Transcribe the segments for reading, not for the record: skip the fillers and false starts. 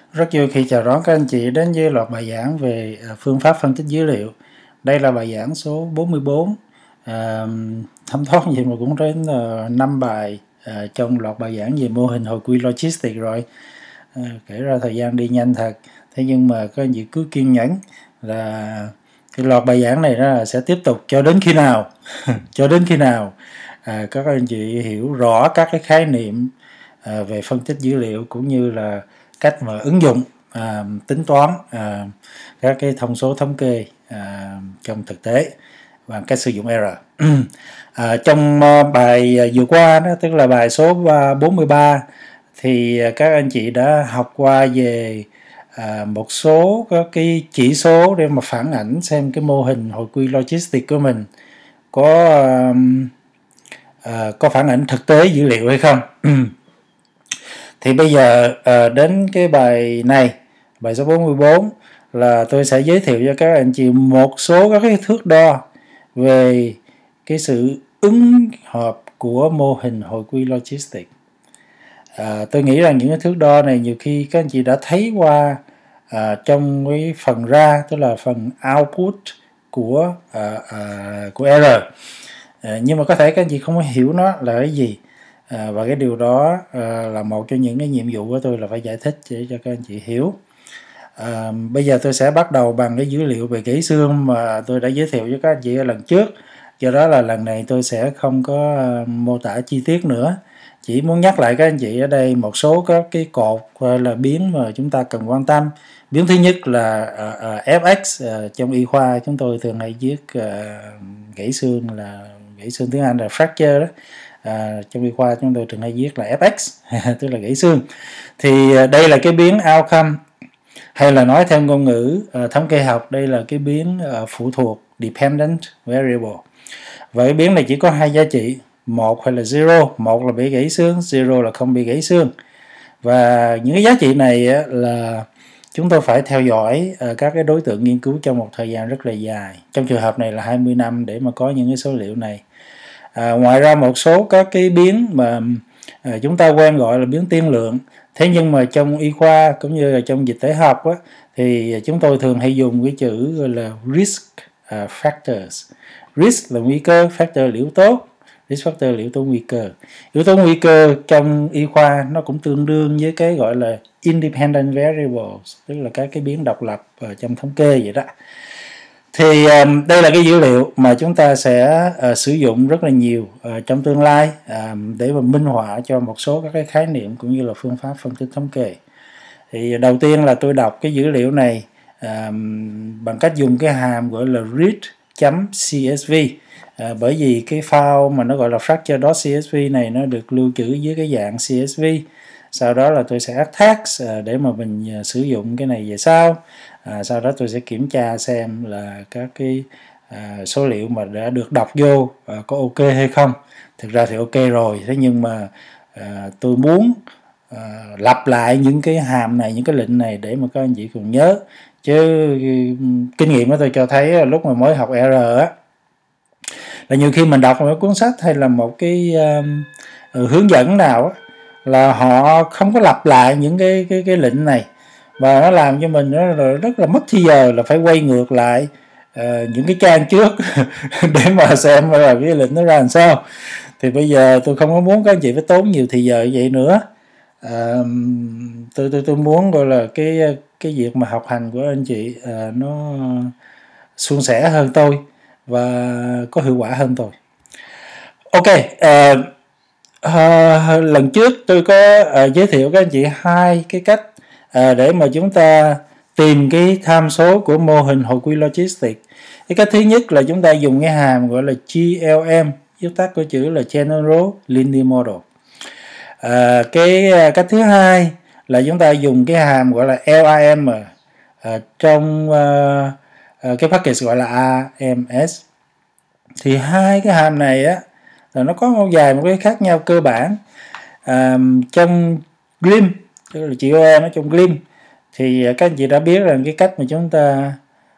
Rất vui khi chào đón các anh chị đến với loạt bài giảng về phương pháp phân tích dữ liệu. Đây là bài giảng số 44. Thấm thoát gì mà cũng đến 5 bài trong loạt bài giảng về mô hình hồi quy logistics rồi. Kể ra thời gian đi nhanh thật. Thế nhưng mà các anh chị cứ kiên nhẫn là cái loạt bài giảng này là sẽ tiếp tục cho đến khi nào cho đến khi nào các anh chị hiểu rõ các cái khái niệm về phân tích dữ liệu cũng như là cách mà ứng dụng tính toán các cái thông số thống kê trong thực tế bằng cách sử dụng R. Trong bài vừa qua đó, tức là bài số 43, thì các anh chị đã học qua về một số các cái chỉ số để mà phản ảnh xem cái mô hình hồi quy logistics của mình có phản ảnh thực tế dữ liệu hay không. Thì bây giờ đến cái bài này, bài số 44, là tôi sẽ giới thiệu cho các anh chị một số các cái thước đo về cái sự ứng hợp của mô hình hồi quy logistics. Tôi nghĩ rằng những cái thước đo này nhiều khi các anh chị đã thấy qua trong cái phần ra, tức là phần output của R. Nhưng mà có thể các anh chị không hiểu nó là cái gì. Và cái điều đó là một trong những cái nhiệm vụ của tôi là phải giải thích để cho các anh chị hiểu. Bây giờ tôi sẽ bắt đầu bằng cái dữ liệu về gãy xương mà tôi đã giới thiệu với các anh chị ở lần trước. Do đó là lần này tôi sẽ không có mô tả chi tiết nữa. Chỉ muốn nhắc lại các anh chị ở đây một số các cái cột hay là biến mà chúng ta cần quan tâm. Biến thứ nhất là FX. Trong y khoa chúng tôi thường hay viết gãy xương tiếng Anh là fracture đó. Trong y khoa chúng tôi thường hay viết là FX tức là gãy xương. Thì đây là cái biến outcome, hay là nói theo ngôn ngữ thống kê học, đây là cái biến phụ thuộc dependent variable. Và cái biến này chỉ có hai giá trị, một hay là zero, một là bị gãy xương, zero là không bị gãy xương. Và những cái giá trị này là chúng tôi phải theo dõi các cái đối tượng nghiên cứu trong một thời gian rất là dài. Trong trường hợp này là 20 năm để mà có những cái số liệu này. Ngoài ra một số các cái biến mà chúng ta quen gọi là biến tiên lượng. Thế nhưng mà trong y khoa cũng như là trong dịch tễ học thì chúng tôi thường hay dùng cái chữ gọi là risk factors. Risk là nguy cơ, factor là yếu tố. Risk factor là yếu tố nguy cơ. Yếu tố nguy cơ trong y khoa nó cũng tương đương với cái gọi là independent variables, tức là các cái biến độc lập trong thống kê vậy đó. Thì đây là cái dữ liệu mà chúng ta sẽ sử dụng rất là nhiều trong tương lai để mà minh họa cho một số các cái khái niệm cũng như là phương pháp phân tích thống kê. Thì đầu tiên là tôi đọc cái dữ liệu này bằng cách dùng cái hàm gọi là read.csv. Bởi vì cái file mà nó gọi là fracture.csv này nó được lưu trữ dưới cái dạng CSV. Sau đó là tôi sẽ add tags để mà mình sử dụng cái này về sau. Sau đó tôi sẽ kiểm tra xem là các cái số liệu mà đã được đọc vô có ok hay không. Thực ra thì ok rồi, thế nhưng mà tôi muốn lặp lại những cái hàm này, những cái lệnh này để mà các anh chị cùng nhớ. Chứ kinh nghiệm của tôi cho thấy lúc mà mới học R là nhiều khi mình đọc một cuốn sách hay là một cái hướng dẫn nào là họ không có lặp lại những cái lệnh này, và nó làm cho mình rất là mất thời giờ là phải quay ngược lại những cái trang trước để mà xem là cái lệnh nó ra làm sao. Thì bây giờ tôi không có muốn các anh chị phải tốn nhiều thời giờ vậy nữa. Tôi muốn gọi là cái việc mà học hành của anh chị nó suôn sẻ hơn tôi và có hiệu quả hơn tôi. Ok, lần trước tôi có giới thiệu các anh chị hai cái cách để mà chúng ta tìm cái tham số của mô hình hồi quy logistics. Cái cách thứ nhất là chúng ta dùng cái hàm gọi là GLM, viết tắt của chữ là General Linear Model. Cái cách thứ hai là chúng ta dùng cái hàm gọi là LAM trong cái package gọi là AMS. Thì hai cái hàm này là nó có một vài một cái khác nhau cơ bản. Trong GLIM, tức là chữ O nó trong GLIM, thì các anh chị đã biết rằng cái cách mà chúng ta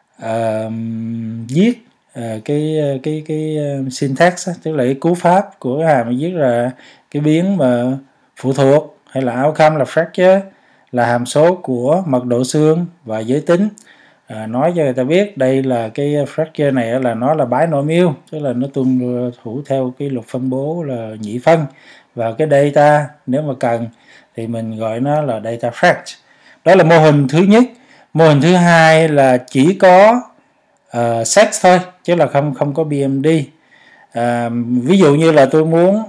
viết cái syntax tức là cái cú pháp của hàm viết là cái biến mà phụ thuộc hay là outcome là fracture là hàm số của mật độ xương và giới tính. Nói cho người ta biết đây là cái fracture này là nó là binomial, tức là nó tuân thủ theo cái luật phân bố là nhị phân, và cái data nếu mà cần thì mình gọi nó là data fact. Đó là mô hình thứ nhất. Mô hình thứ hai là chỉ có sex thôi, chứ là không có BMD. Ví dụ như là tôi muốn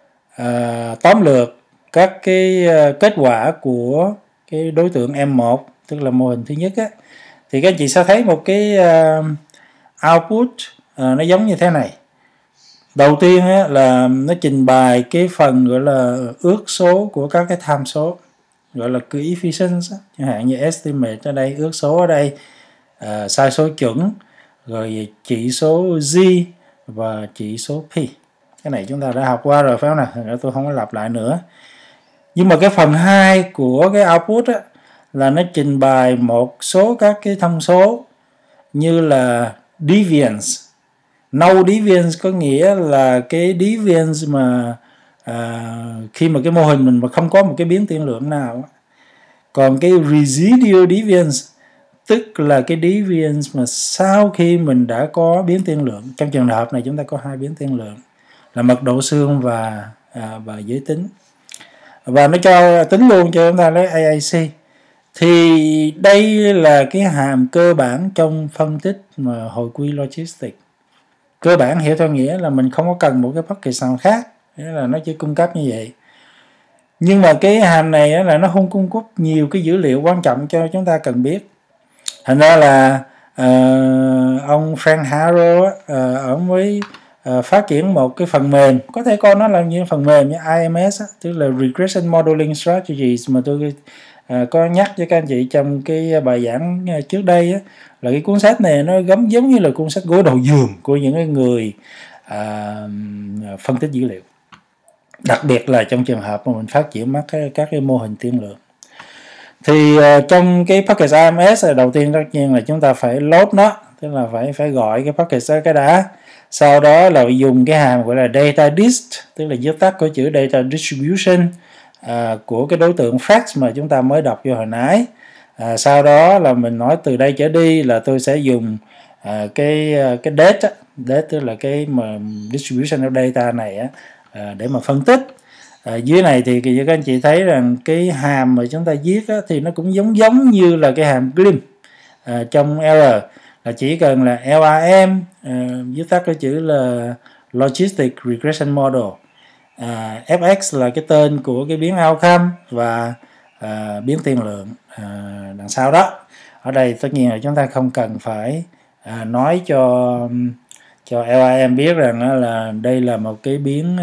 tóm lược các cái kết quả của cái đối tượng M1, tức là mô hình thứ nhất á, thì các anh chị sẽ thấy một cái output nó giống như thế này. Đầu tiên á, là nó trình bày cái phần gọi là ước số của các cái tham số, gọi là coefficients, chẳng hạn như estimate ở đây, ước số ở đây, sai số chuẩn, rồi chỉ số Z và chỉ số P. Cái này chúng ta đã học qua rồi phải không nào? Tôi không có lặp lại nữa. Nhưng mà cái phần 2 của cái output á, là nó trình bày một số các cái thông số như là deviance. No deviance có nghĩa là cái deviance mà khi mà cái mô hình mình mà không có một cái biến tiên lượng nào. Còn cái residual deviance tức là cái deviance mà sau khi mình đã có biến tiên lượng. Trong trường hợp này chúng ta có hai biến tiên lượng là mật độ xương và giới tính, và nó cho tính luôn cho chúng ta lấy AAC. Thì đây là cái hàm cơ bản trong phân tích mà hồi quy logistics. Cơ bản hiểu theo nghĩa là mình không có cần một cái package nào khác, nghĩa là nó chỉ cung cấp như vậy. Nhưng mà cái hàm này là nó không cung cấp nhiều cái dữ liệu quan trọng cho chúng ta cần biết. Thành ra là ông Frank Harrow ông mới phát triển một cái phần mềm, có thể coi nó là như phần mềm như IMS, tức là Regression Modeling Strategies, mà tôi có nhắc với các anh chị trong cái bài giảng trước đây á, là cái cuốn sách này nó giống như là cuốn sách gối đầu giường của những người phân tích dữ liệu, đặc biệt là trong trường hợp mà mình phát triển các cái mô hình tiên lượng. Thì trong cái package AMS đầu tiên tất nhiên là chúng ta phải load nó, tức là phải gọi cái package đó cái đã. Sau đó là dùng cái hàm gọi là data dist, tức là viết tắt của chữ data distribution của cái đối tượng fact mà chúng ta mới đọc vô hồi nãy. Sau đó là mình nói từ đây trở đi là tôi sẽ dùng cái date tức là cái mà distribution of data này để mà phân tích. Dưới này thì các anh chị thấy rằng cái hàm mà chúng ta viết thì nó cũng giống như là cái hàm GLIM trong R, là chỉ cần là LRM, viết tắt cái chữ là Logistic Regression Model, FX là cái tên của cái biến outcome và biến tiên lượng đằng sau đó. Ở đây tất nhiên là chúng ta không cần phải nói cho LRM biết rằng là đây là một cái biến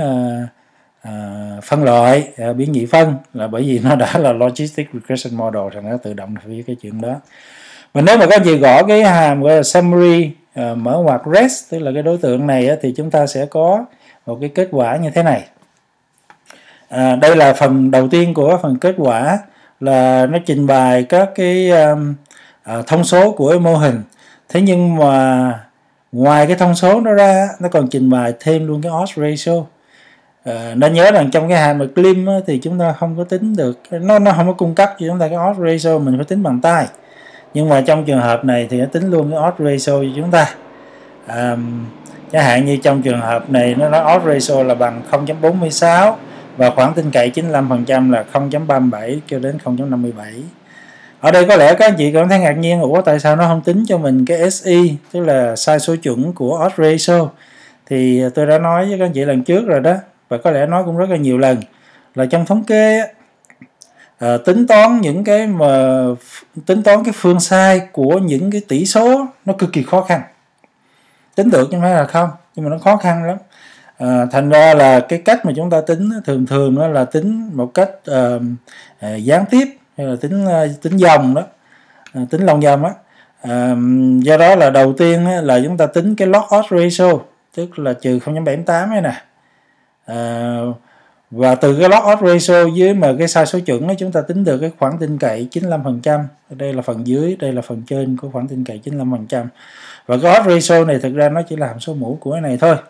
phân loại, biến nhị phân, là bởi vì nó đã là Logistic Regression Model thì nó tự động viết cái chuyện đó. Mà nếu mà các anh chị gõ cái hàm gọi là summary mở ngoặc res, tức là cái đối tượng này thì chúng ta sẽ có một cái kết quả như thế này. Đây là phần đầu tiên của phần kết quả, là nó trình bày các cái thông số của mô hình. Thế nhưng mà ngoài cái thông số đó ra, nó còn trình bày thêm luôn cái odds ratio. Nên nhớ rằng trong cái hàm mà CLIM thì chúng ta không có tính được, nó không có cung cấp cho chúng ta cái odds ratio, mình phải tính bằng tay. Nhưng mà trong trường hợp này thì nó tính luôn cái odds ratio cho chúng ta. Chẳng hạn như trong trường hợp này nó nói odds ratio là bằng 0.46 và khoảng tin cậy 95% là 0.37 cho đến 0.57. Ở đây có lẽ các anh chị cảm thấy ngạc nhiên, ủa tại sao nó không tính cho mình cái SI, tức là sai số chuẩn của odds ratio. Thì tôi đã nói với các anh chị lần trước rồi đó, và có lẽ nói cũng rất là nhiều lần, là trong thống kê tính toán những cái mà tính toán cái phương sai của những cái tỷ số nó cực kỳ khó khăn. Tính được nhưng phải là không, nhưng mà nó khó khăn lắm. Thành ra là cái cách mà chúng ta tính thường đó là tính một cách gián tiếp, hay là tính dòng đó, tính lòng vòng đó. Do đó là đầu tiên là chúng ta tính cái log odds ratio, tức là trừ 0.78 này nè. Và từ cái log odds ratio dưới mà cái sai số chuẩn đó, chúng ta tính được cái khoảng tin cậy 95%. Đây là phần dưới, đây là phần trên của khoảng tin cậy 95%. Và cái odds ratio này thực ra nó chỉ là hàm số mũ của cái này thôi.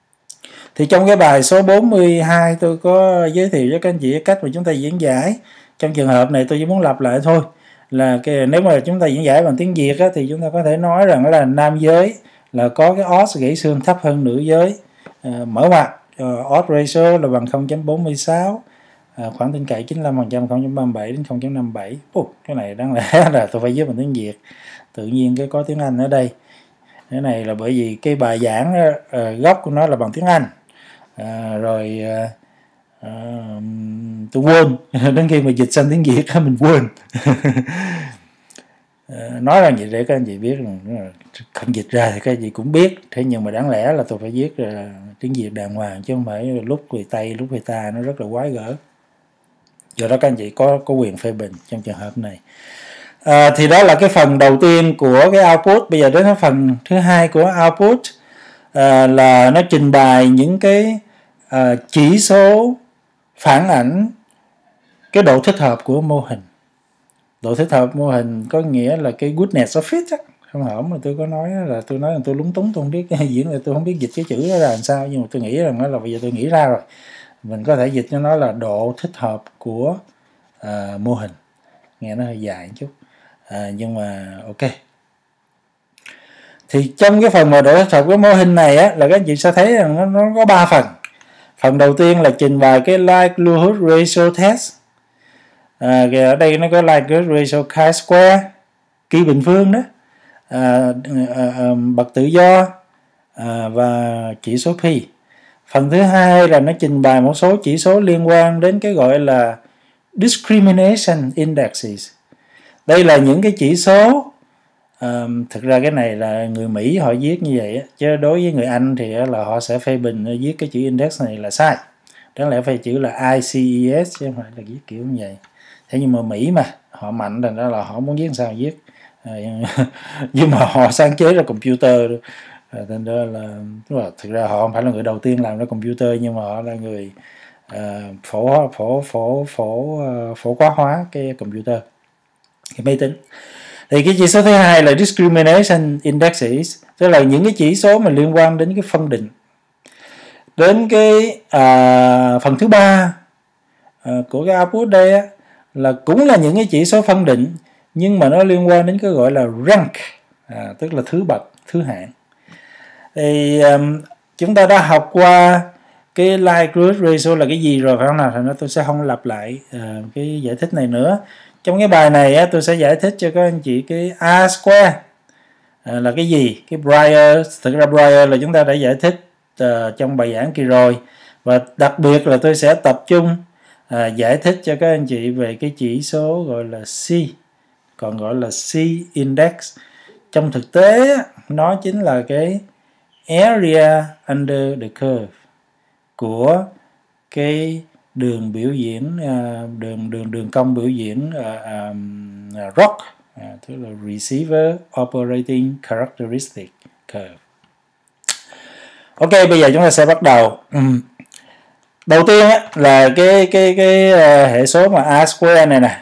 Thì trong cái bài số 42 tôi có giới thiệu cho các anh chị cách mà chúng ta diễn giải trong trường hợp này tôi chỉ muốn lặp lại thôi, là nếu mà chúng ta diễn giải bằng tiếng Việt á, thì chúng ta có thể nói rằng là nam giới là có cái odds gãy xương thấp hơn nữ giới mở ngoặc, odds ratio là bằng 0.46, khoảng tin cậy 95%, 0.37 đến 0.57. Cái này đáng lẽ là tôi phải viết bằng tiếng Việt, tự nhiên cái có tiếng Anh ở đây. Cái này là bởi vì cái bài giảng gốc của nó là bằng tiếng Anh, rồi tôi quên đến khi mà dịch sang tiếng Việt mình quên. Nói ra vậy để các anh chị biết, không dịch ra thì các anh chị cũng biết, thế nhưng mà đáng lẽ là tôi phải viết tiếng Việt đàng hoàng, chứ không phải lúc về Tây lúc về ta, nó rất là quái gở. Do đó các anh chị có quyền phê bình trong trường hợp này. Thì đó là cái phần đầu tiên của cái output. Bây giờ đến cái phần thứ hai của output, là nó trình bày những cái chỉ số phản ảnh cái độ thích hợp của mô hình. Độ thích hợp mô hình có nghĩa là cái goodness of fit á. Không hổm mà tôi có nói là tôi lúng túng, tôi không biết diễn là tôi không biết dịch cái chữ đó là làm sao, nhưng mà tôi nghĩ rằng đó là bây giờ tôi nghĩ ra rồi, mình có thể dịch cho nó là độ thích hợp của mô hình. Nghe nó hơi dài một chút, nhưng mà ok. Thì trong cái phần mà độ thích hợp của mô hình này á, là các anh chị sẽ thấy rằng nó có 3 phần. Phần đầu tiên là trình bày cái likelihood ratio test. Ở đây nó có likelihood ratio chi-square, kỳ bình phương đó, bậc tự do, và chỉ số pi. Phần thứ hai là nó trình bày một số chỉ số liên quan đến cái gọi là discrimination indexes. Đây là những cái chỉ số, thực ra cái này là người Mỹ họ viết như vậy, chứ đối với người Anh thì là họ sẽ phê bình viết cái chữ index này là sai. Đáng lẽ phải chữ là ICES chứ không phải là viết kiểu như vậy. Thế nhưng mà Mỹ mà họ mạnh, thành ra là họ muốn viết sao viết, nhưng mà họ sáng chế ra computer, thành ra là thực ra họ không phải là người đầu tiên làm ra computer, nhưng mà họ là người phổ quát hóa cái computer, cái máy tính. Thì cái chỉ số thứ hai là discrimination indexes, tức là những cái chỉ số mà liên quan đến cái phân định. Đến cái phần thứ ba của cái output đây á, là cũng là những cái chỉ số phân định, nhưng mà nó liên quan đến cái gọi là rank, tức là thứ bậc, thứ hạng. Thì chúng ta đã học qua cái likelihood ratio là cái gì rồi phải không nào? Thành ra tôi sẽ không lặp lại cái giải thích này nữa. Trong cái bài này á, tôi sẽ giải thích cho các anh chị cái R square là cái gì. Cái Brier, thực ra Brier là chúng ta đã giải thích trong bài giảng kỳ rồi, và đặc biệt là tôi sẽ tập trung giải thích cho các anh chị về cái chỉ số gọi là C, còn gọi là C index. Trong thực tế nó chính là cái area under the curve của cái đường biểu diễn, đường cong biểu diễn ROC, tức là Receiver Operating Characteristic Curve. Ok, bây giờ chúng ta sẽ bắt đầu. Đầu tiên là cái hệ số mà R square này nè.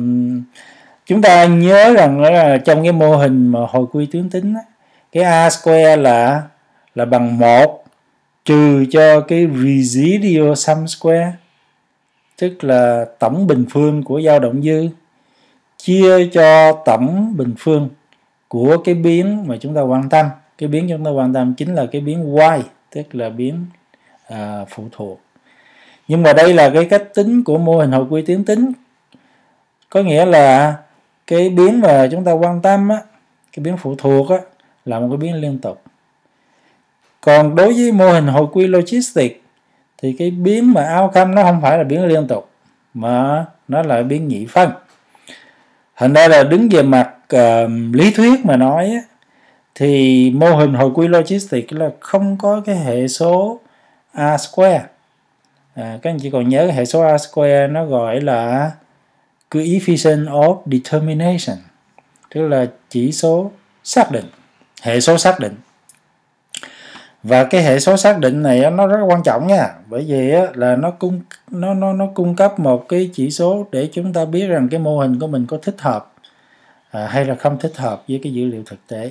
Chúng ta nhớ rằng là trong cái mô hình mà hồi quy tuyến tính, cái R square là bằng 1 trừ cho cái residual sum square, tức là tổng bình phương của dao động dư, chia cho tổng bình phương của cái biến mà chúng ta quan tâm. Cái biến chúng ta quan tâm chính là cái biến y, tức là biến phụ thuộc. Nhưng mà đây là cái cách tính của mô hình hồi quy tuyến tính, có nghĩa là cái biến mà chúng ta quan tâm á, cái biến phụ thuộc á, là một cái biến liên tục. Còn đối với mô hình hồi quy logistic thì cái biến mà outcome nó không phải là biến liên tục, mà nó là biến nhị phân. Thành ra là đứng về mặt lý thuyết mà nói á, thì mô hình hồi quy logistic là không có cái hệ số R square. Các anh chỉ còn nhớ cái hệ số R square nó gọi là coefficient of determination, tức là chỉ số xác định, hệ số xác định. Và cái hệ số xác định này nó rất quan trọng nha, bởi vì là nó cung cấp một cái chỉ số để chúng ta biết rằng cái mô hình của mình có thích hợp hay là không thích hợp với cái dữ liệu thực tế.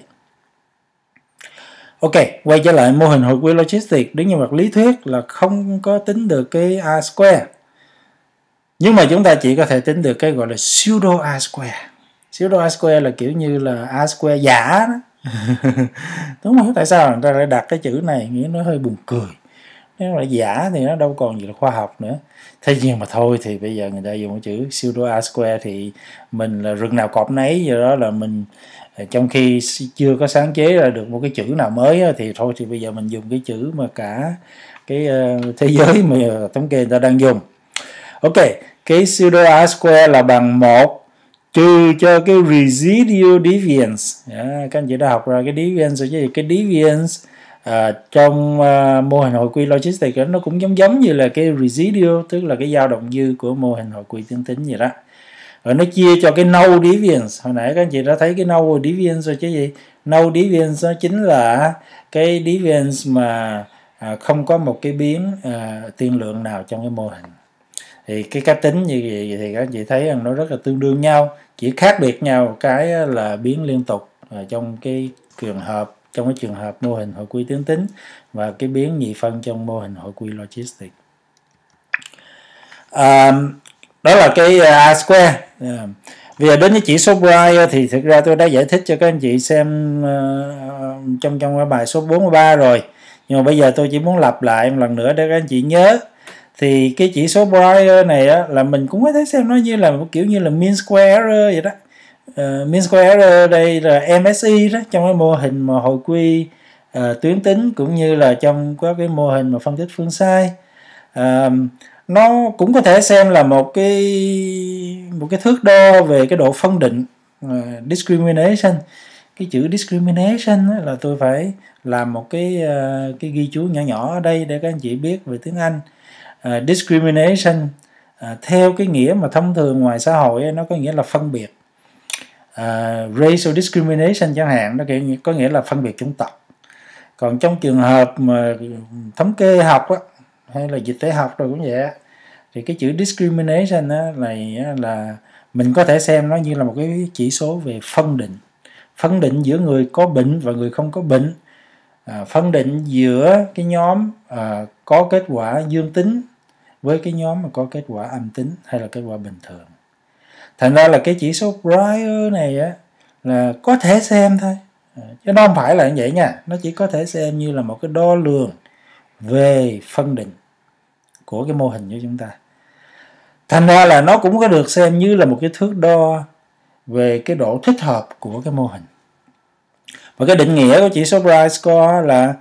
Ok, quay trở lại mô hình hồi quy logistic, đứng như mặt lý thuyết là không có tính được cái R square. Nhưng mà chúng ta chỉ có thể tính được cái gọi là pseudo R-square. Pseudo R-square là kiểu như là R-square giả đó. Đúng không? Tại sao người ta lại đặt cái chữ này, nghĩa nó hơi buồn cười. Nếu là giả thì nó đâu còn gì là khoa học nữa. Thế nhưng mà thôi thì bây giờ người ta dùng cái chữ pseudo R-square thì mình là rừng nào cọp nấy, do đó là mình trong khi chưa có sáng chế ra được một cái chữ nào mới thì thôi thì bây giờ mình dùng cái chữ mà cả cái thế giới mà thống kê người ta đang dùng. Ok, cái pseudo R-square là bằng 1 trừ cho cái residual deviance. Các anh chị đã học ra cái deviance rồi chứ. Cái deviance trong mô hình hồi quy logistics nó cũng giống như là cái residual, tức là cái dao động dư của mô hình hồi quy tuyến tính vậy đó. Rồi nó chia cho cái no deviance. Hồi nãy các anh chị đã thấy cái no deviance rồi chứ gì. No deviance nó chính là cái deviance mà không có một cái biến tiên lượng nào trong cái mô hình. Thì cái cách tính như vậy thì các anh chị thấy rằng nó rất là tương đương nhau, chỉ khác biệt nhau cái là biến liên tục trong cái trường hợp mô hình hồi quy tuyến tính và cái biến nhị phân trong mô hình hồi quy logistics. Đó là cái R-square. Bây giờ đến cái chỉ số Bray thì thực ra tôi đã giải thích cho các anh chị xem trong cái bài số 43 rồi, nhưng mà bây giờ tôi chỉ muốn lặp lại một lần nữa để các anh chị nhớ. Thì cái chỉ số Bray này á, là mình cũng có thể xem nó như là một kiểu như là mean square error vậy đó. Mean square error đây là MSE đó, trong cái mô hình mà hồi quy tuyến tính cũng như là trong có cái mô hình mà phân tích phương sai. Nó cũng có thể xem là một cái thước đo về cái độ phân định, discrimination. Cái chữ discrimination là tôi phải làm một cái ghi chú nhỏ nhỏ ở đây để các anh chị biết về tiếng Anh. Discrimination theo cái nghĩa mà thông thường ngoài xã hội nó có nghĩa là phân biệt. Racial discrimination chẳng hạn, nó có nghĩa là phân biệt chủng tộc. Còn trong trường hợp mà thống kê học á, hay là dịch tễ học rồi cũng vậy á, thì cái chữ discrimination này là mình có thể xem nó như là một cái chỉ số về phân định giữa người có bệnh và người không có bệnh, phân định giữa cái nhóm có kết quả dương tính với cái nhóm mà có kết quả âm tính hay là kết quả bình thường. Thành ra là cái chỉ số Bray này á, là có thể xem thôi, chứ nó không phải là như vậy nha. Nó chỉ có thể xem như là một cái đo lường về phân định của cái mô hình của chúng ta. Thành ra là nó cũng có được xem như là một cái thước đo về cái độ thích hợp của cái mô hình. Và cái định nghĩa của chỉ số Bray score là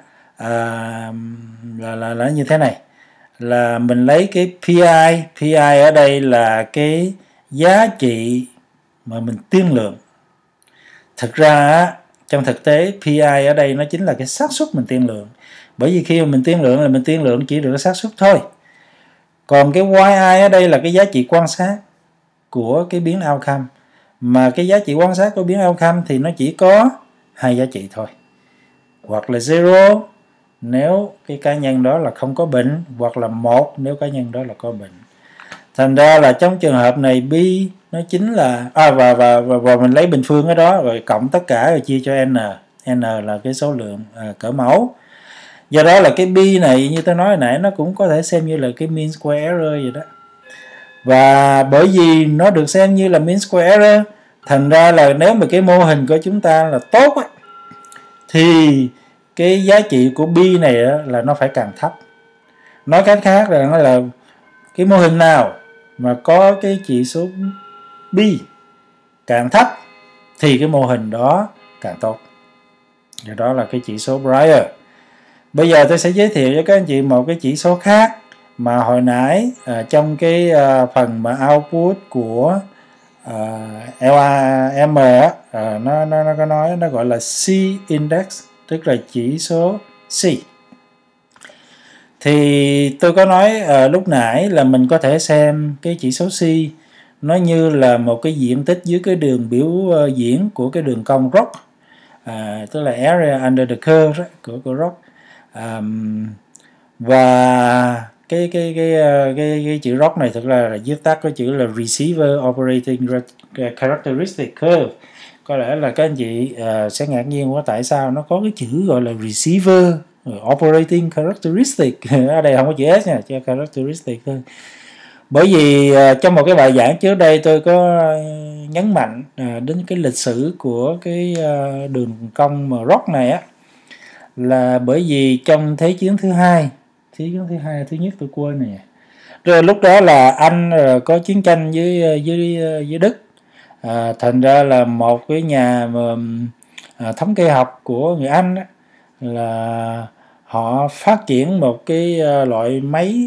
như thế này, là mình lấy cái PI ở đây là cái giá trị mà mình tiên lượng. Thực ra trong thực tế PI ở đây nó chính là cái xác suất mình tiên lượng, bởi vì khi mà mình tiên lượng là mình tiên lượng chỉ được cái xác suất thôi. Còn cái YI ở đây là cái giá trị quan sát của cái biến outcome, mà cái giá trị quan sát của biến outcome thì nó chỉ có 2 giá trị thôi, hoặc là 0 nếu cái cá nhân đó là không có bệnh, hoặc là 1 nếu cá nhân đó là có bệnh. Thành ra là trong trường hợp này B nó chính là và mình lấy bình phương ở đó rồi cộng tất cả rồi chia cho n là cái số lượng cỡ mẫu. Do đó là cái B này như tôi nói hồi nãy nó cũng có thể xem như là cái mean square error vậy đó. Và bởi vì nó được xem như là mean square error, thành ra là nếu mà cái mô hình của chúng ta là tốt á, thì cái giá trị của B này là nó phải càng thấp. Nói cách khác là cái mô hình nào mà có cái chỉ số B càng thấp thì cái mô hình đó càng tốt. Do đó là cái chỉ số Bray. Bây giờ tôi sẽ giới thiệu cho các anh chị một cái chỉ số khác mà hồi nãy trong cái phần mà output của LAM nó có nói, nó gọi là C index, tức là chỉ số C. Thì tôi có nói lúc nãy là mình có thể xem cái chỉ số C nó như là một cái diện tích dưới cái đường biểu diễn của cái đường cong ROC, tức là area under the curve của ROC. Và cái chữ ROC này thực ra là viết tắt của chữ là Receiver Operating Characteristic Curve. Có lẽ là các anh chị sẽ ngạc nhiên quá tại sao nó có cái chữ gọi là Receiver Operating Characteristic. Ở đây không có chữ S nha, chỉ characteristic thôi. Bởi vì trong một cái bài giảng trước đây tôi có nhấn mạnh đến cái lịch sử của cái đường cong mà rock này á, là bởi vì trong Thế chiến thứ hai, thứ nhất tôi quên nè, rồi lúc đó là Anh có chiến tranh với Đức, thành ra là một cái nhà mà thống kê học của người Anh á, là họ phát triển một cái loại máy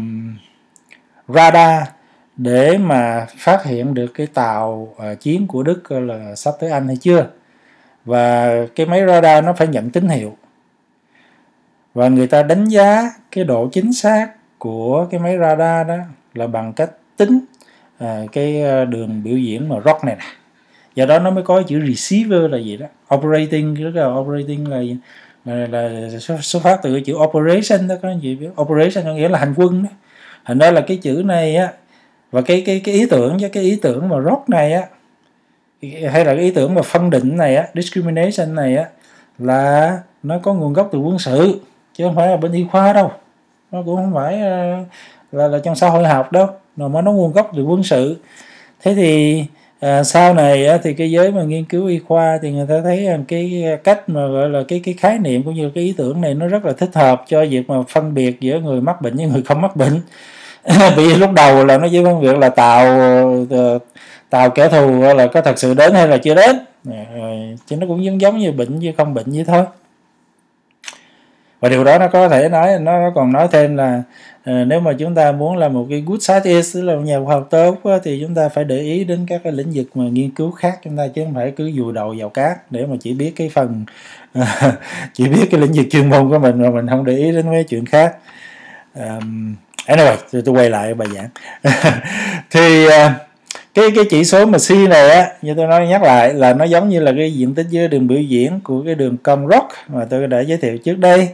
radar để mà phát hiện được cái tàu chiến của Đức là sắp tới Anh hay chưa. Và cái máy radar nó phải nhận tín hiệu, và người ta đánh giá cái độ chính xác của cái máy radar đó là bằng cách tính cái đường biểu diễn mà rock này nè. Do đó nó mới có chữ receiver là gì đó, operating, tức là operating là xuất phát từ cái chữ operation đó, có gì biết operation có nghĩa là hành quân đó. Thành ra là cái chữ này á, và cái ý tưởng với cái ý tưởng mà rock này á, hay là cái ý tưởng mà phân định này á, discrimination này á, là nó có nguồn gốc từ quân sự chứ không phải là bên y khoa đâu, nó cũng không phải là trong xã hội học đâu, mà nó nguồn gốc từ quân sự. Thế thì sau này thì cái giới mà nghiên cứu y khoa thì người ta thấy cái cách mà gọi là cái khái niệm cũng như cái ý tưởng này nó rất là thích hợp cho việc mà phân biệt giữa người mắc bệnh với người không mắc bệnh. Vì lúc đầu là nó chỉ phân biệt là tàu kẻ thù là có thật sự đến hay là chưa đến, chứ nó cũng giống như bệnh như không bệnh vậy thôi. Và điều đó nó có thể nói, nó còn nói thêm là nếu mà chúng ta muốn là một cái good scientist, tức là một nhà khoa học tốt, thì chúng ta phải để ý đến các cái lĩnh vực mà nghiên cứu khác chúng ta, chứ không phải cứ vùi đầu vào cát để mà chỉ biết cái phần chỉ biết cái lĩnh vực chuyên môn của mình mà mình không để ý đến mấy chuyện khác. Anyway, tôi quay lại bài giảng. Thì cái chỉ số mà C này á, như tôi nói nhắc lại là nó giống như là cái diện tích giữa đường biểu diễn của cái đường cong rock mà tôi đã giới thiệu trước đây.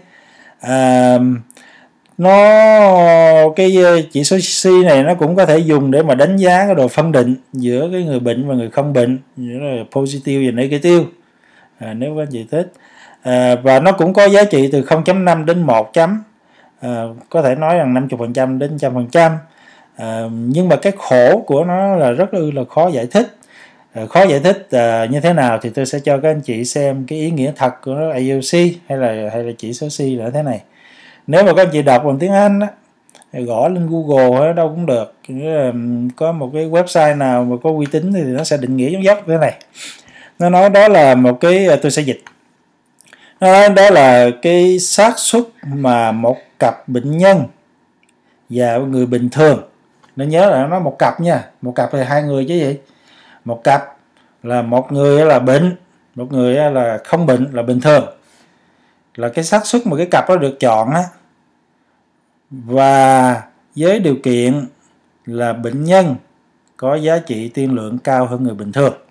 Cái chỉ số C này nó cũng có thể dùng để mà đánh giá cái độ phân định giữa cái người bệnh và người không bệnh, nghĩa là positive và negative, nếu các anh chị thích. Và nó cũng có giá trị từ 0.5 đến 1 chấm, có thể nói rằng 50% đến 100%. Nhưng mà cái khổ của nó là rất là khó giải thích. Khó giải thích như thế nào thì tôi sẽ cho các anh chị xem cái ý nghĩa thật của nó, AUC hay là chỉ số C là thế này. Nếu mà các anh chị đọc bằng tiếng Anh á, gõ lên Google ở đâu cũng được, có một cái website nào mà có uy tín thì nó sẽ định nghĩa giống dốc thế này. Nó nói đó là một cái, tôi sẽ dịch, nó nói đó là cái xác suất mà một cặp bệnh nhân và người bình thường, nó nhớ là nó một cặp nha, một cặp là hai người chứ gì, một cặp là một người là bệnh, một người là không bệnh, là bình thường, là cái xác suất mà cái cặp đó được chọn á, và với điều kiện là bệnh nhân có giá trị tiên lượng cao hơn người bình thường.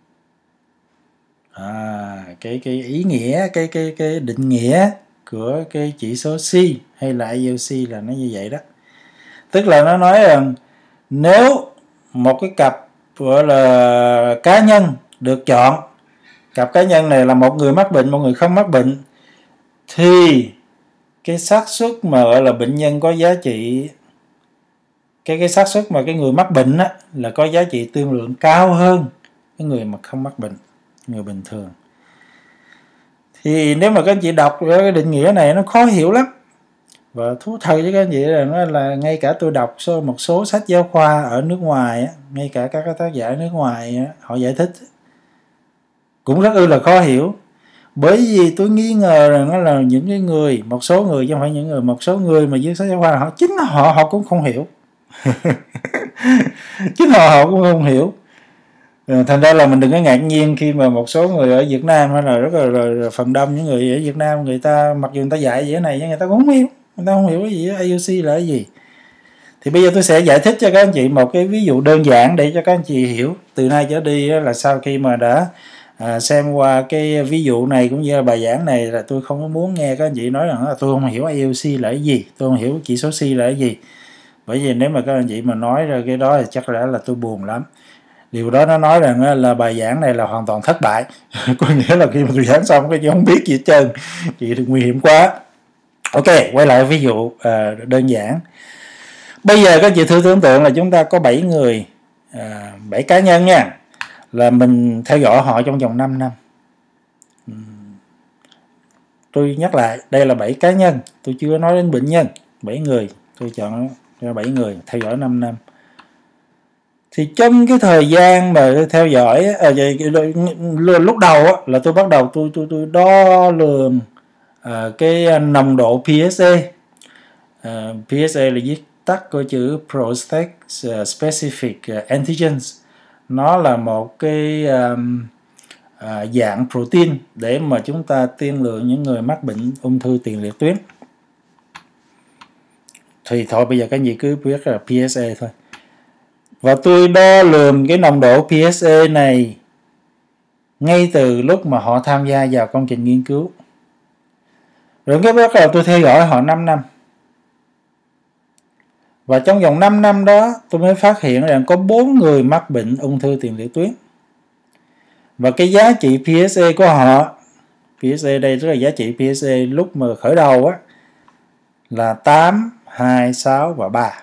Cái ý nghĩa, cái định nghĩa của cái chỉ số C hay là AUC là nó như vậy đó. Tức là nó nói rằng nếu một cái cặp gọi là cá nhân được chọn, cặp cá nhân này là một người mắc bệnh, một người không mắc bệnh, thì cái xác suất mà gọi là bệnh nhân có giá trị, cái xác suất mà cái người mắc bệnh á, là có giá trị tiên lượng cao hơn cái người mà không mắc bệnh, người bình thường. Thì nếu mà các anh chị đọc cái định nghĩa này nó khó hiểu lắm. Và thú thật với các anh chị là ngay cả tôi đọc một số sách giáo khoa ở nước ngoài á, ngay cả các tác giả nước ngoài á, họ giải thích cũng rất là khó hiểu. Bởi vì tôi nghi ngờ rằng nó là những cái người, một số người chứ không phải những người, một số người mà viết sách giáo khoa chính họ cũng không hiểu. Chính họ cũng không hiểu. Thành ra là mình đừng có ngạc nhiên khi mà một số người ở Việt Nam hay là rất là phần đông những người ở Việt Nam, người ta mặc dù người ta dạy vậy này nhưng người ta cũng không hiểu, người ta không hiểu cái gì AUC là cái gì. Thì bây giờ tôi sẽ giải thích cho các anh chị một cái ví dụ đơn giản để cho các anh chị hiểu. Từ nay trở đi là sau khi mà đã xem qua cái ví dụ này cũng như là bài giảng này, là tôi không có muốn nghe các anh chị nói rằng là tôi không hiểu AUC là cái gì, tôi không hiểu chỉ số C là cái gì. Bởi vì nếu mà các anh chị mà nói ra cái đó thì chắc là tôi buồn lắm. Điều đó nó nói rằng là bài giảng này là hoàn toàn thất bại. Có nghĩa là khi mà tôi giảng xong cái không biết gì hết trơn, chị thì nguy hiểm quá. Ok, quay lại ví dụ đơn giản. Bây giờ các chị thử tưởng tượng là chúng ta có 7 người, 7 cá nhân nha, là mình theo dõi họ trong vòng 5 năm. Tôi nhắc lại, đây là 7 cá nhân, tôi chưa nói đến bệnh nhân. 7 người, tôi chọn ra 7 người theo dõi 5 năm. Thì trong cái thời gian mà tôi theo dõi lúc đầu á, là tôi bắt đầu tôi đo lường cái nồng độ PSA. PSA là viết tắt của chữ Prostate Specific Antigens. Nó là một cái dạng protein để mà chúng ta tiên lượng những người mắc bệnh ung thư tiền liệt tuyến. Thì thôi bây giờ các chị cứ biết là PSA thôi. Và tôi đo lường cái nồng độ PSA này ngay từ lúc mà họ tham gia vào công trình nghiên cứu. Rồi cái bắt đầu tôi theo dõi họ 5 năm. Và trong vòng 5 năm đó tôi mới phát hiện rằng có 4 người mắc bệnh ung thư tiền liệt tuyến. Và cái giá trị PSA của họ, PSA đây tức là giá trị PSA lúc mà khởi đầu á, là 8, 2, 6 và 3.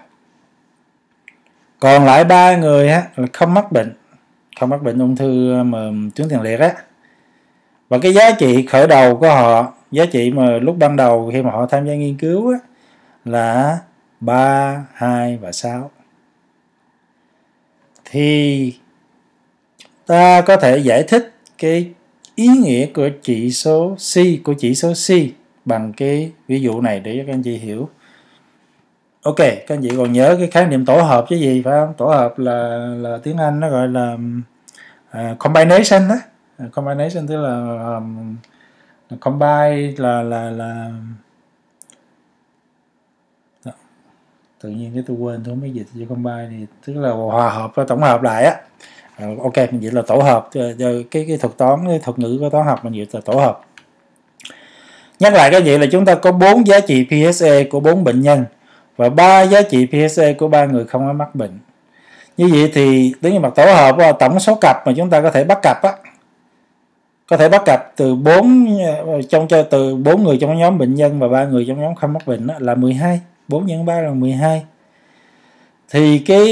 Còn lại 3 người á, là không mắc bệnh ung thư mà tuyến tiền liệt á. Và cái giá trị khởi đầu của họ, giá trị mà lúc ban đầu khi mà họ tham gia nghiên cứu á, là 3, 2 và 6. Thì ta có thể giải thích cái ý nghĩa của chỉ số C, bằng cái ví dụ này để cho các anh chị hiểu. Ok, các anh chị còn nhớ cái khái niệm tổ hợp chứ gì phải không? Tổ hợp là tiếng Anh nó gọi là combination đó. Combination tức là combine là tự nhiên cái tôi quên, tôi không biết dịch cho combine thì tức là hòa hợp và tổng hợp lại á. Ok, mình dịch là tổ hợp, cái thuật toán, cái thuật ngữ của toán học mình dịch là tổ hợp. Nhắc lại cái vậy là chúng ta có 4 giá trị PSA của 4 bệnh nhân và 3 giá trị PSA của 3 người không có mắc bệnh. Như vậy thì đứng về mặt tổ hợp, tổng số cặp mà chúng ta có thể bắt cặp á, có thể bắt cặp từ 4 người trong nhóm bệnh nhân và 3 người trong nhóm không mắc bệnh á, là 12. 4 nhân 3 là 12. Thì cái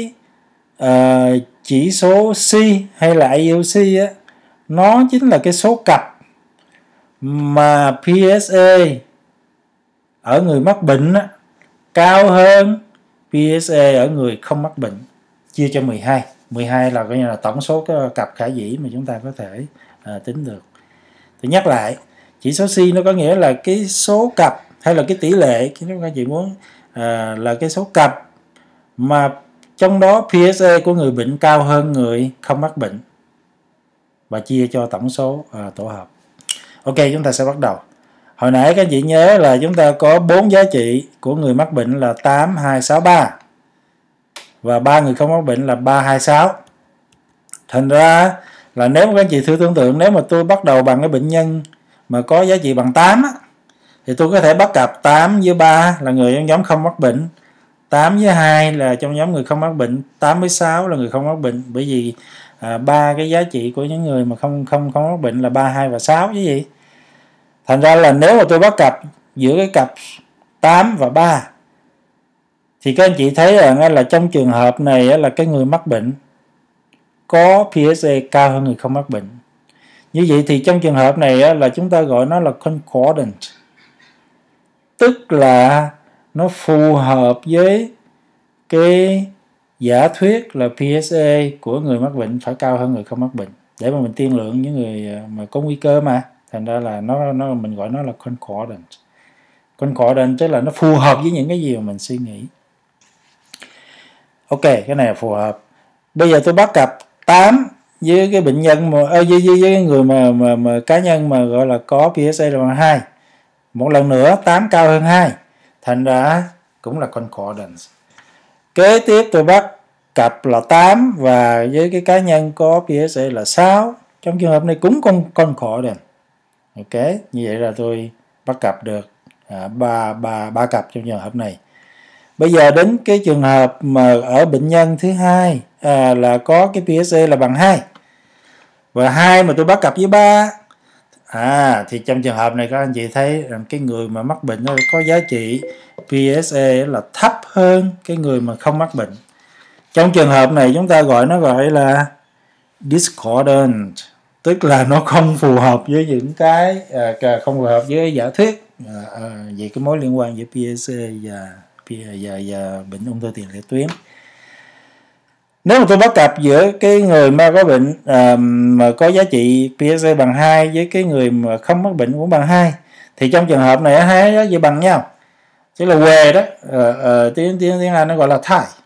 chỉ số C hay là AUC á, nó chính là cái số cặp mà PSA ở người mắc bệnh á, cao hơn PSA ở người không mắc bệnh, chia cho 12. 12 là coi như là tổng số cái cặp khả dĩ mà chúng ta có thể tính được. Thì nhắc lại, chỉ số C nó có nghĩa là cái số cặp hay là cái tỷ lệ, chúng ta chỉ muốn là cái số cặp mà trong đó PSA của người bệnh cao hơn người không mắc bệnh và chia cho tổng số tổ hợp. Ok, chúng ta sẽ bắt đầu. Hồi nãy các anh chị nhớ là chúng ta có 4 giá trị của người mắc bệnh là 8, 2, 6, 3 và 3 người không mắc bệnh là 3, 2, 6. Thành ra là nếu các anh chị thử tưởng tượng, nếu mà tôi bắt đầu bằng cái bệnh nhân mà có giá trị bằng 8 á, thì tôi có thể bắt cặp 8 với 3 là người trong nhóm không mắc bệnh, 8 với 2 là trong nhóm người không mắc bệnh, 8 với 6 là người không mắc bệnh, bởi vì ba cái giá trị của những người mà không mắc bệnh là 3, 2 và 6 chứ gì. Thành ra là nếu mà tôi bắt cặp giữa cái cặp 8 và 3 thì các anh chị thấy rằng là trong trường hợp này là cái người mắc bệnh có PSA cao hơn người không mắc bệnh. Như vậy thì trong trường hợp này là chúng ta gọi nó là concordant, tức là nó phù hợp với cái giả thuyết là PSA của người mắc bệnh phải cao hơn người không mắc bệnh để mà mình tiên lượng những người mà có nguy cơ mà. Thành ra là nó mình gọi nó là concordant. Concordant tức là nó phù hợp với những cái gì mà mình suy nghĩ. Ok, cái này là phù hợp. Bây giờ tôi bắt cặp 8 với cái bệnh nhân mà với cái người mà cá nhân mà gọi là có PSA là bằng 2. Một lần nữa 8 cao hơn 2. Thành ra cũng là concordance. Kế tiếp tôi bắt cặp là 8 và với cái cá nhân có PSA là 6. Trong trường hợp này cũng concordant. Ok, như vậy là tôi bắt cặp được ba cặp trong trường hợp này. Bây giờ đến cái trường hợp mà ở bệnh nhân thứ hai là có cái PSA là bằng 2 và 2 mà tôi bắt cặp với 3 thì trong trường hợp này các anh chị thấy rằng cái người mà mắc bệnh có giá trị PSA là thấp hơn cái người mà không mắc bệnh. Trong trường hợp này chúng ta gọi là discordant, tức là nó không phù hợp với những cái không phù hợp với giả thuyết về cái mối liên quan giữa PSA và bệnh ung thư tiền liệt tuyến. Nếu mà tôi bắt cặp giữa cái người mà có bệnh mà có giá trị PSA bằng 2 với cái người mà không mắc bệnh cũng bằng 2, thì trong trường hợp này hai giá trị bằng nhau, tức là què đó, tiếng Anh nó gọi là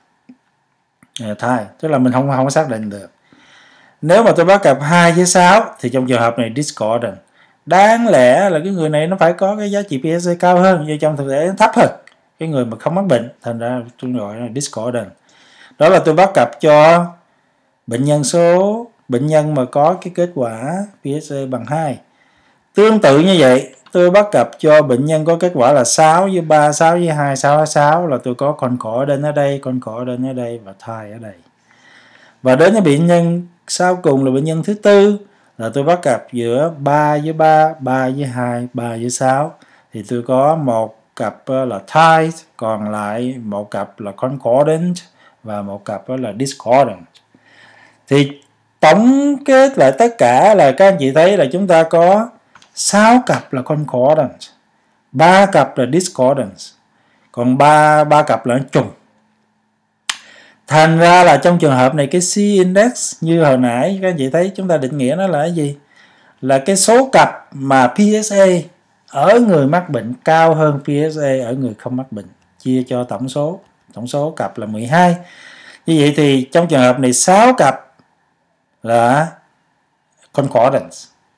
thai, tức là mình không xác định được. Nếu mà tôi bắt cặp 2 với 6 thì trong trường hợp này discordant. Đáng lẽ là cái người này nó phải có cái giá trị PSA cao hơn, nhưng trong thực tế nó thấp hơn cái người mà không mắc bệnh, thành ra tôi gọi là discordant. Đó là tôi bắt cặp cho bệnh nhân mà có cái kết quả PSA bằng 2. Tương tự như vậy, tôi bắt cặp cho bệnh nhân có kết quả là 6 với 3, 6 với 2, 6 với 6 là tôi có concordant ở đây, concordant ở đây và thai ở đây. Và đến với bệnh nhân sau cùng là bệnh nhân thứ tư, là tôi bắt cặp giữa 3 với 3, 3 với 2, 3 với 6, thì tôi có một cặp là thai, còn lại một cặp là concordant và một cặp là discordant. Thì tổng kết lại tất cả là các anh chị thấy là chúng ta có 6 cặp là concordant, 3 cặp là discordant, còn 3 cặp là trùng. Thành ra là trong trường hợp này cái C-index như hồi nãy các anh chị thấy chúng ta định nghĩa nó là cái gì? Là cái số cặp mà PSA ở người mắc bệnh cao hơn PSA ở người không mắc bệnh, chia cho tổng số cặp là 12. Như vậy thì trong trường hợp này 6 cặp là concordance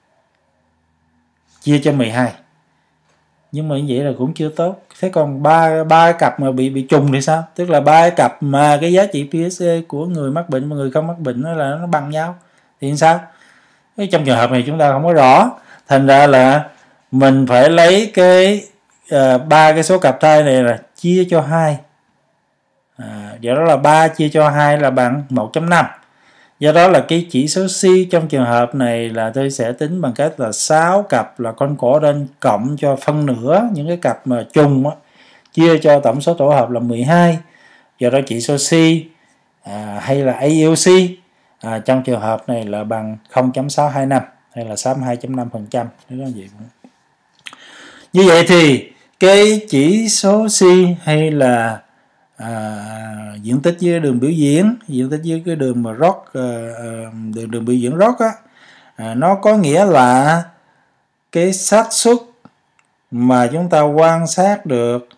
chia cho 12. Nhưng mà như vậy là cũng chưa tốt. Thế còn ba cặp mà bị trùng thì sao? Tức là 3 cặp mà cái giá trị PSA của người mắc bệnh và người không mắc bệnh là nó bằng nhau thì sao? Trong trường hợp này chúng ta không có rõ, thành ra là mình phải lấy cái 3 cái số cặp thai này là chia cho 2. Do đó là 3 chia cho 2 là bằng 1.5. Do đó là cái chỉ số C trong trường hợp này là tôi sẽ tính bằng cách là 6 cặp là concordant cộng cho phân nửa những cái cặp mà trùng á, chia cho tổng số tổ hợp là 12. Do đó chỉ số C hay là AUC trong trường hợp này là bằng 0.625 hay là 62.5%. Như vậy thì cái chỉ số C hay là diện tích với đường biểu diễn, diện tích với cái đường mà rock, đường biểu diễn rock á, nó có nghĩa là cái xác suất mà chúng ta quan sát được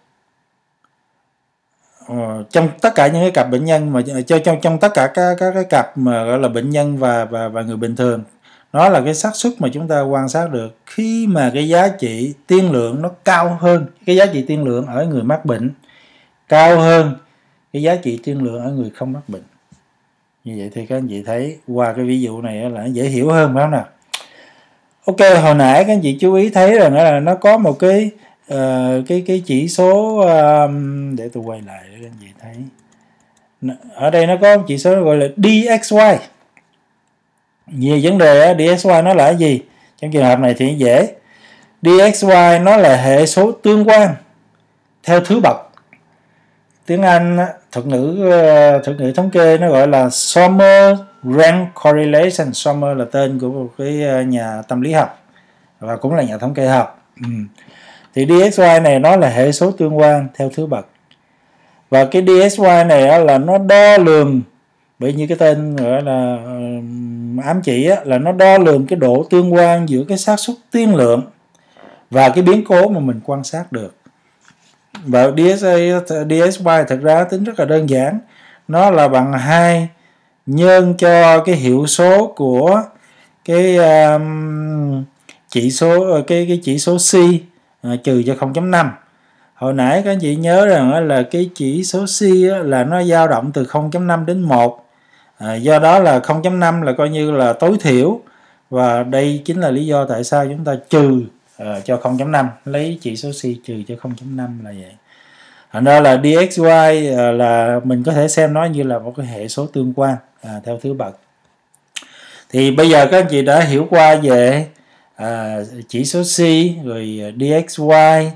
trong tất cả những cái cặp bệnh nhân mà trong tất cả các cái cặp mà gọi là bệnh nhân và người bình thường, nó là cái xác suất mà chúng ta quan sát được khi mà cái giá trị tiên lượng nó cao hơn, cái giá trị tiên lượng ở người mắc bệnh cao hơn cái giá trị tiên lượng ở người không mắc bệnh. Như vậy thì các anh chị thấy qua cái ví dụ này là dễ hiểu hơn phải không nào? Ok, hồi nãy các anh chị chú ý thấy rằng là nó có một cái chỉ số để tôi quay lại để các anh chị thấy. Ở đây nó có một chỉ số gọi là DXY. Về vấn đề DXY nó là cái gì? Trong trường hợp này thì dễ. DXY nó là hệ số tương quan theo thứ bậc. Tiếng Anh thuật ngữ thống kê nó gọi là Sommer Rank Correlation. Sommer là tên của một cái nhà tâm lý học và cũng là nhà thống kê học. Thì DXY này nó là hệ số tương quan theo thứ bậc. Và cái DXY này là nó đo lường, bởi như cái tên gọi là ám chỉ là nó đo lường cái độ tương quan giữa cái xác suất tiên lượng và cái biến cố mà mình quan sát được. Và DXY thật ra tính rất là đơn giản, nó là bằng 2 nhân cho cái hiệu số của cái chỉ số C trừ cho 0.5. Hồi nãy các anh chị nhớ rằng là cái chỉ số C là nó dao động từ 0.5 đến 1. Do đó là 0.5 là coi như là tối thiểu, và đây chính là lý do tại sao chúng ta trừ cho 0.5, lấy chỉ số C trừ cho 0.5 là vậy. Thành ra là DXY là mình có thể xem nó như là một cái hệ số tương quan theo thứ bậc. Thì bây giờ các anh chị đã hiểu qua về chỉ số C, rồi DXY,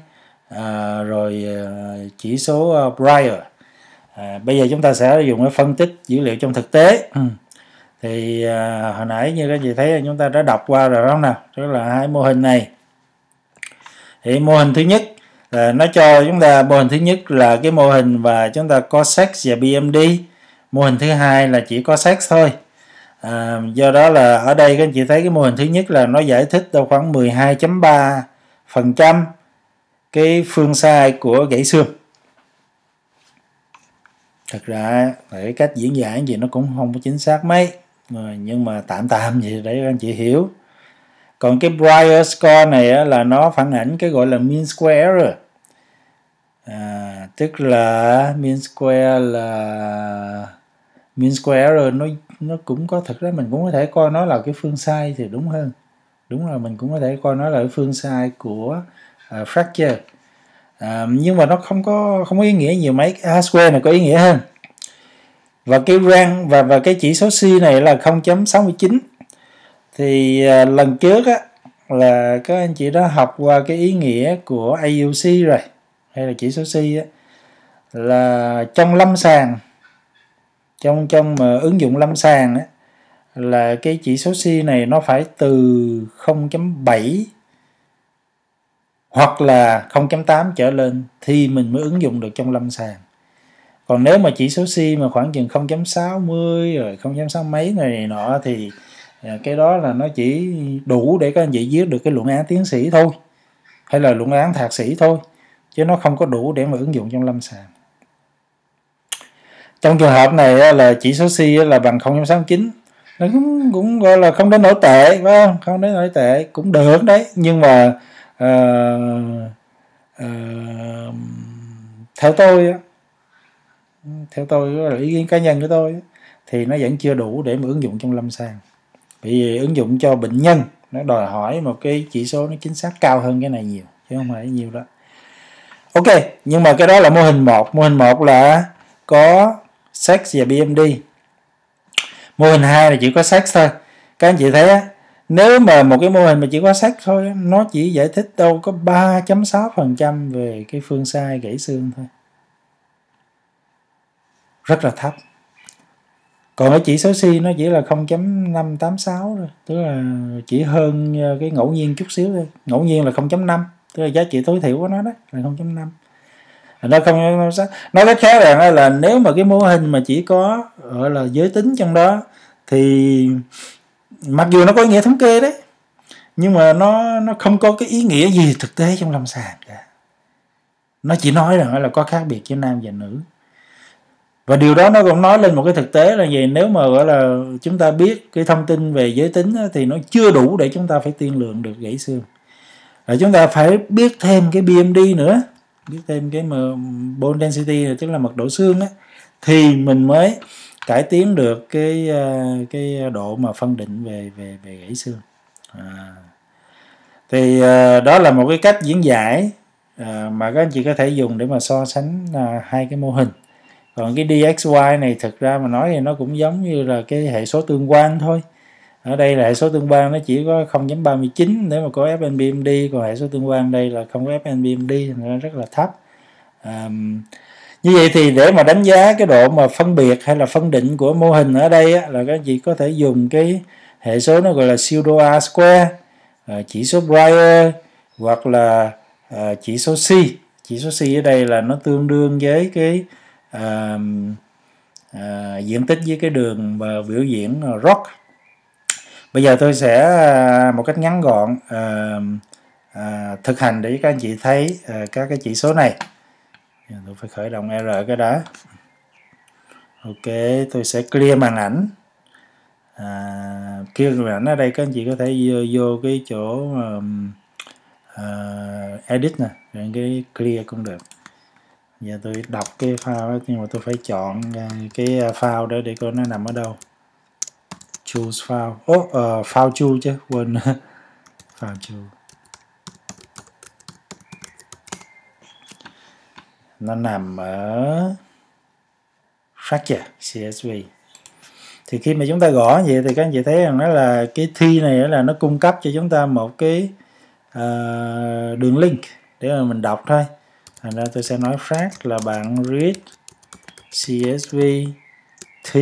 rồi chỉ số Brier. Bây giờ chúng ta sẽ dùng cái phân tích dữ liệu trong thực tế. Thì hồi nãy như các chị thấy là chúng ta đã đọc qua rồi đó nào, tức là hai mô hình này. Thì mô hình thứ nhất nó cho chúng ta mô hình thứ nhất là cái mô hình và chúng ta có sex và BMD. Mô hình thứ hai là chỉ có sex thôi. Do đó là ở đây các anh chị thấy cái mô hình thứ nhất là nó giải thích đâu khoảng 12.3% cái phương sai của gãy xương. Thật ra cái cách diễn giải gì nó cũng không có chính xác mấy, nhưng mà tạm vậy để các anh chị hiểu. Còn cái Brier score này là nó phản ảnh cái gọi là mean square error. Tức là mean square error nó cũng có, thực ra mình cũng có thể coi nó là cái phương sai thì đúng hơn. Đúng là mình cũng có thể coi nó là cái phương sai của fracture. Nhưng mà nó không có ý nghĩa nhiều mấy. Cái R-square này có ý nghĩa hơn. Và cái rank và cái chỉ số C này là 0.69. Thì lần trước là các anh chị đã học qua cái ý nghĩa của AUC rồi, hay là chỉ số C là trong lâm sàng, trong mà ứng dụng lâm sàng là cái chỉ số C này nó phải từ 0.7 hoặc là 0.8 trở lên thì mình mới ứng dụng được trong lâm sàng. Còn nếu mà chỉ số C mà khoảng chừng 0.60 rồi 0.6 mấy này nọ thì cái đó là nó chỉ đủ để các anh chị viết được cái luận án tiến sĩ thôi, hay là luận án thạc sĩ thôi, chứ nó không có đủ để mà ứng dụng trong lâm sàng. Trong trường hợp này là chỉ số C là bằng 0.69, nó cũng gọi là không đến nổi tệ, phải không? Không đến nổi tệ, cũng được đấy, nhưng mà theo tôi là ý kiến cá nhân của tôi thì nó vẫn chưa đủ để mà ứng dụng trong lâm sàng. Bởi vì ứng dụng cho bệnh nhân nó đòi hỏi một cái chỉ số nó chính xác cao hơn cái này nhiều, chứ không phải nhiều đó. Ok, nhưng mà cái đó là mô hình 1. Mô hình 1 là có sex và BMD. Mô hình 2 là chỉ có sex thôi. Các anh chị thấy nếu mà một cái mô hình mà chỉ có sex thôi, nó chỉ giải thích đâu có 3.6% về cái phương sai gãy xương thôi. Rất là thấp. Còn cái chỉ số C nó chỉ là 0.586 thôi, tức là chỉ hơn cái ngẫu nhiên chút xíu thôi. Ngẫu nhiên là 0.5, tức là giá trị tối thiểu của nó đó là 0.5. Nó không, nói cách khác là nếu mà cái mô hình mà chỉ có gọi là giới tính trong đó thì mặc dù nó có ý nghĩa thống kê đấy, nhưng mà nó không có cái ý nghĩa gì thực tế trong lâm sàng cả. Nó chỉ nói rằng là có khác biệt giữa nam và nữ. Và điều đó nó cũng nói lên một cái thực tế là gì, nếu mà gọi là chúng ta biết cái thông tin về giới tính thì nó chưa đủ để chúng ta phải tiên lượng được gãy xương. Rồi chúng ta phải biết thêm cái BMD nữa, biết thêm cái bone density, tức là mật độ xương thì mình mới cải tiến được cái độ mà phân định về gãy xương. Thì đó là một cái cách diễn giải mà các anh chị có thể dùng để mà so sánh hai cái mô hình. Còn cái DXY này thực ra mà nói thì nó cũng giống như là cái hệ số tương quan thôi. Ở đây là hệ số tương quan nó chỉ có 0.39 nếu mà có FNBMD, còn hệ số tương quan đây là không có FNBMD, nó rất là thấp. Như vậy thì để mà đánh giá cái độ mà phân biệt hay là phân định của mô hình ở đây là các anh chị có thể dùng cái hệ số nó gọi là pseudo R-square, chỉ số Brier hoặc là chỉ số C. Chỉ số C ở đây là nó tương đương với cái diện tích với cái đường mà biểu diễn ROC. Bây giờ tôi sẽ một cách ngắn gọn thực hành để các anh chị thấy các cái chỉ số này. Tôi phải khởi động R cái đó. Ok, tôi sẽ clear màn ảnh. Clear màn ảnh ở đây các anh chị có thể vô cái chỗ edit nè, rồi cái clear cũng được. Giờ tôi đọc cái file nhưng mà tôi phải chọn cái file đó để coi nó nằm ở đâu. Choose file. File choose chứ, quên. File choose. Nó nằm ở fracture CSV. Thì khi mà chúng ta gõ vậy thì các anh chị thấy rằng nó là cái thi này là nó cung cấp cho chúng ta một cái đường link để mà mình đọc thôi. thành ra tôi sẽ nói frac là bằng read CSV t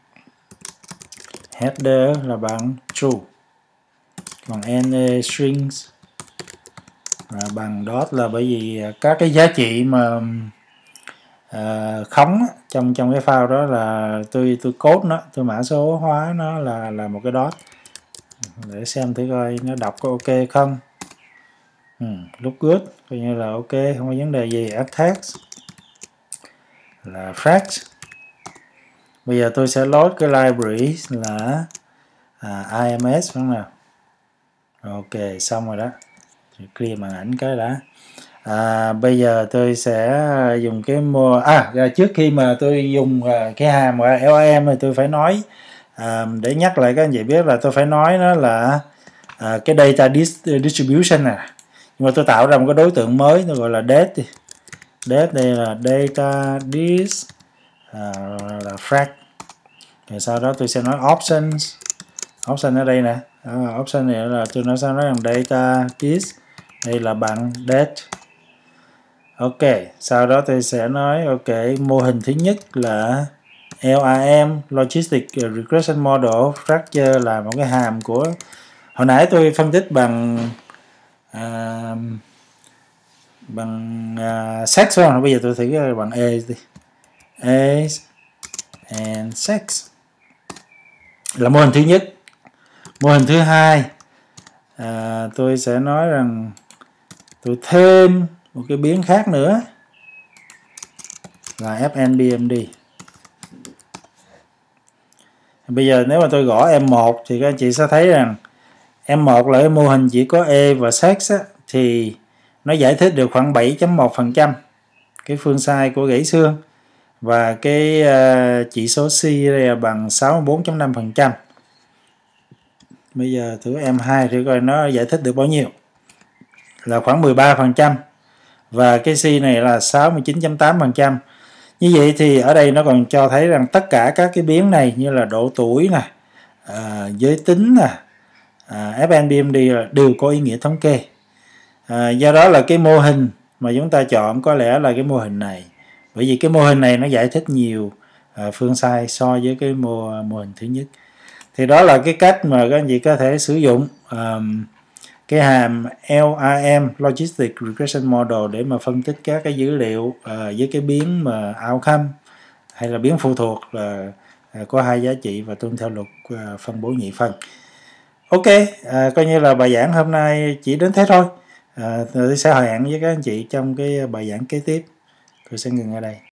header là bằng true, còn NA strings là bằng dot, là bởi vì các cái giá trị mà khống trong cái file đó là tôi code nó, tôi mã số hóa nó là một cái dot, để xem thử coi nó đọc có ok không. Look good, coi như là ok, không có vấn đề gì. Add text là frac. Bây giờ tôi sẽ load cái library là IMS phải không nào? Ok, xong rồi đó. Clear màn ảnh cái đã. Bây giờ tôi sẽ dùng cái trước khi mà tôi dùng cái hàm LAM thì tôi phải nói, để nhắc lại các anh chị biết là tôi phải nói nó là cái data distribution nhưng mà tôi tạo ra một cái đối tượng mới, tôi gọi là date đi. Date đây là data dis là frac. Rồi sau đó tôi sẽ nói options. Option ở đây nè, option này là tôi nói sao, nói rằng data dis đây là bằng date. Ok, sau đó tôi sẽ nói ok, mô hình thứ nhất là LRM Logistic Regression Model Structure là một cái hàm của hồi nãy tôi phân tích bằng sex rồi, bây giờ tôi thử bằng age đi. Age and sex là mô hình thứ nhất. Mô hình thứ hai tôi sẽ nói rằng tôi thêm một cái biến khác nữa là FNBMD. Bây giờ nếu mà tôi gõ M1 thì các anh chị sẽ thấy rằng M1 là cái mô hình chỉ có E và sex thì nó giải thích được khoảng 7.1% cái phương sai của gãy xương, và cái chỉ số C đây là bằng 64.5%. Bây giờ thử M2 thử coi nó giải thích được bao nhiêu, là khoảng 13%, và cái C này là 69.8%. Như vậy thì ở đây nó còn cho thấy rằng tất cả các cái biến này như là độ tuổi nè, giới tính nè, FNBMD đều có ý nghĩa thống kê. Do đó là cái mô hình mà chúng ta chọn có lẽ là cái mô hình này, bởi vì cái mô hình này nó giải thích nhiều phương sai so với cái mô hình thứ nhất. Thì đó là cái cách mà các anh chị có thể sử dụng cái hàm LRM Logistic Regression Model để mà phân tích các cái dữ liệu với cái biến mà outcome hay là biến phụ thuộc là có hai giá trị và tuân theo luật phân bố nhị phân. Ok, coi như là bài giảng hôm nay chỉ đến thế thôi. Tôi sẽ hẹn với các anh chị trong cái bài giảng kế tiếp. Tôi sẽ ngừng ở đây.